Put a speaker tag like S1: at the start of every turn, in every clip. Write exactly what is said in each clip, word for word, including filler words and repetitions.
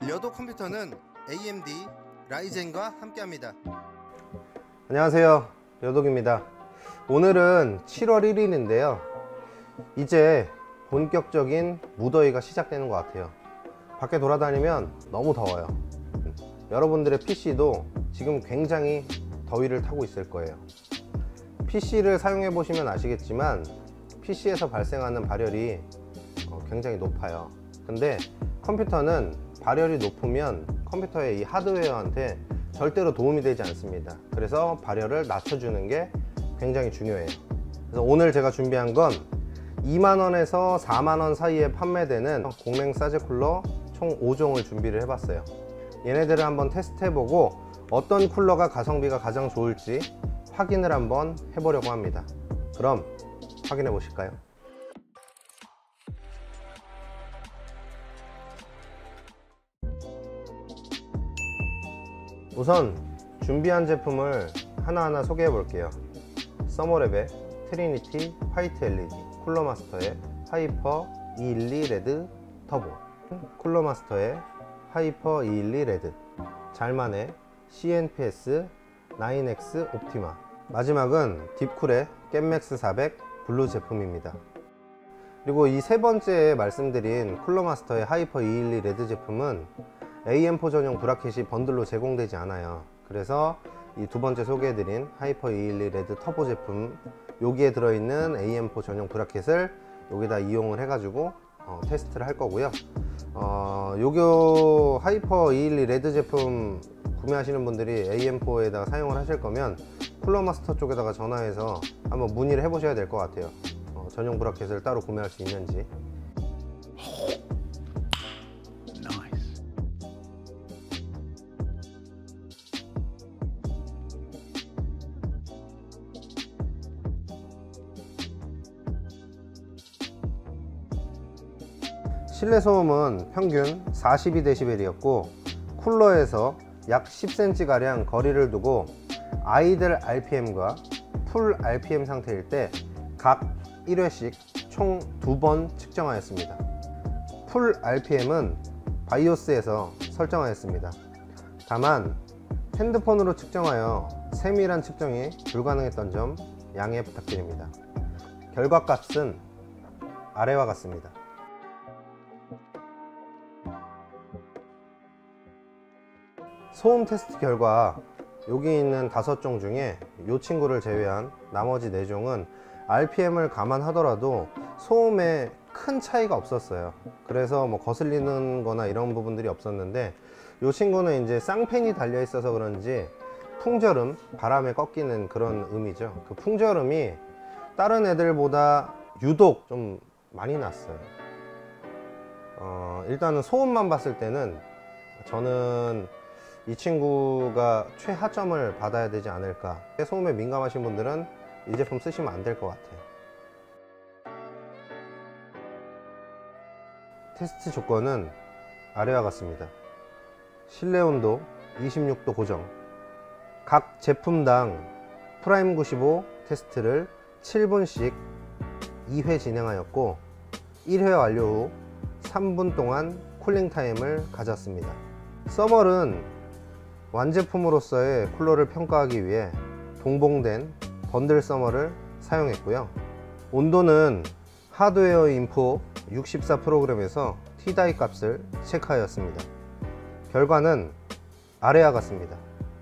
S1: 려도 컴퓨터는 에이엠디 라이젠과 함께합니다.
S2: 안녕하세요, 려독입니다. 오늘은 칠월 일일인데요 이제 본격적인 무더위가 시작되는 것 같아요. 밖에 돌아다니면 너무 더워요. 여러분들의 피씨도 지금 굉장히 더위를 타고 있을 거예요. 피씨를 사용해 보시면 아시겠지만 피씨에서 발생하는 발열이 굉장히 높아요. 근데 컴퓨터는 발열이 높으면 컴퓨터의 이 하드웨어한테 절대로 도움이 되지 않습니다. 그래서 발열을 낮춰주는 게 굉장히 중요해요. 그래서 오늘 제가 준비한 건 이만 원에서 사만 원 사이에 판매되는 공랭 사제 쿨러 총 오 종을 준비를 해봤어요. 얘네들을 한번 테스트해보고 어떤 쿨러가 가성비가 가장 좋을지 확인을 한번 해보려고 합니다. 그럼 확인해 보실까요? 우선 준비한 제품을 하나하나 소개해 볼게요. 서머랩의 트리니티 화이트 엘이디, 쿨러마스터의 하이퍼 이백십이 레드 터보, 쿨러마스터의 하이퍼 이백십이 레드, 잘만의 씨엔피에스 나인 엑스 옵티마, 마지막은 딥쿨의 겜맥스 사백 블루 제품입니다. 그리고 이 세 번째 말씀드린 쿨러마스터의 하이퍼 이백십이 레드 제품은 에이엠 포 전용 브라켓이 번들로 제공되지 않아요. 그래서 이 두 번째 소개해드린 하이퍼 이백십이 레드 터보 제품, 여기에 들어있는 에이엠 포 전용 브라켓을 여기다 이용을 해가지고 어, 테스트를 할 거고요. 어, 요거 하이퍼 이백십이 레드 제품 구매하시는 분들이 에이엠 포에다가 사용을 하실 거면 쿨러마스터 쪽에다가 전화해서 한번 문의를 해 보셔야 될 것 같아요. 어, 전용 브라켓을 따로 구매할 수 있는지. 실내 소음은 평균 사십이 데시벨이었고 쿨러에서 약 십 센티미터 가량 거리를 두고 아이들 알피엠과 풀 알피엠 상태일 때 각 일 회씩 총 두 번 측정하였습니다. 풀 알피엠은 바이오스에서 설정하였습니다. 다만 핸드폰으로 측정하여 세밀한 측정이 불가능했던 점 양해 부탁드립니다. 결과값은 아래와 같습니다. 소음 테스트 결과 여기 있는 다섯 종 중에 이 친구를 제외한 나머지 네 종은 알피엠을 감안하더라도 소음에 큰 차이가 없었어요. 그래서 뭐 거슬리는 거나 이런 부분들이 없었는데 이 친구는 이제 쌍팬이 달려 있어서 그런지 풍절음, 바람에 꺾이는 그런 음이죠. 그 풍절음이 다른 애들보다 유독 좀 많이 났어요. 어, 일단은 소음만 봤을 때는 저는 이 친구가 최하점을 받아야 되지 않을까. 소음에 민감하신 분들은 이 제품 쓰시면 안 될 것 같아요. 테스트 조건은 아래와 같습니다. 실내 온도 이십육 도 고정, 각 제품당 프라임 구십오 테스트를 칠 분씩 이 회 진행하였고 일 회 완료 후 삼 분 동안 쿨링 타임을 가졌습니다. 서멀은 완제품으로서의 쿨러를 평가하기 위해 동봉된 번들 서머를 사용했고요. 온도는 하드웨어 인포 육십사 프로그램에서 T다이 값을 체크하였습니다. 결과는 아래와 같습니다.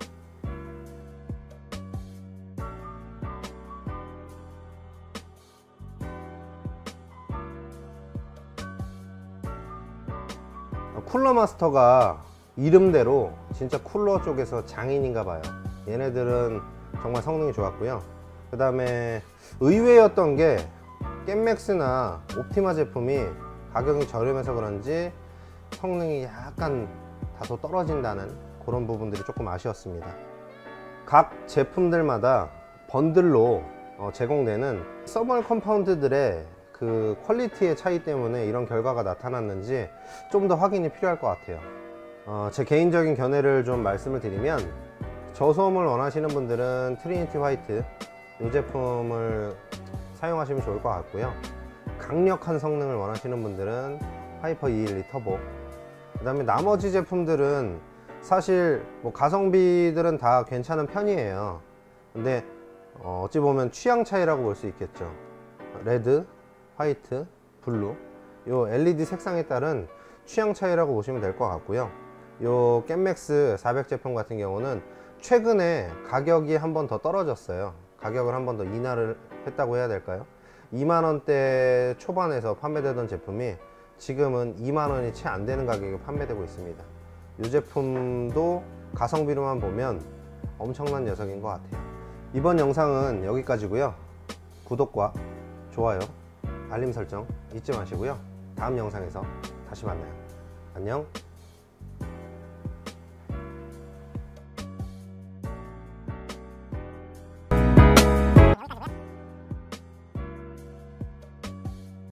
S2: 쿨러 마스터가 이름대로 진짜 쿨러 쪽에서 장인인가 봐요. 얘네들은 정말 성능이 좋았고요. 그 다음에 의외였던 게 겜맥스나 옵티마 제품이 가격이 저렴해서 그런지 성능이 약간 다소 떨어진다는 그런 부분들이 조금 아쉬웠습니다. 각 제품들마다 번들로 제공되는 서멀 컴파운드들의 그 퀄리티의 차이 때문에 이런 결과가 나타났는지 좀 더 확인이 필요할 것 같아요. 어, 제 개인적인 견해를 좀 말씀을 드리면 저소음을 원하시는 분들은 트리니티 화이트 이 제품을 사용하시면 좋을 것 같고요. 강력한 성능을 원하시는 분들은 하이퍼 이백십이 터보 그 다음에 나머지 제품들은 사실 뭐 가성비들은 다 괜찮은 편이에요. 근데 어, 어찌 보면 취향 차이라고 볼 수 있겠죠. 레드, 화이트, 블루 요 엘이디 색상에 따른 취향 차이라고 보시면 될 것 같고요. 요 겜맥스 사백 제품 같은 경우는 최근에 가격이 한 번 더 떨어졌어요. 가격을 한 번 더 인하를 했다고 해야 될까요? 이만 원대 초반에서 판매되던 제품이 지금은 이만 원이 채 안 되는 가격에 판매되고 있습니다. 이 제품도 가성비로만 보면 엄청난 녀석인 것 같아요. 이번 영상은 여기까지고요. 구독과 좋아요, 알림 설정 잊지 마시고요. 다음 영상에서 다시 만나요. 안녕.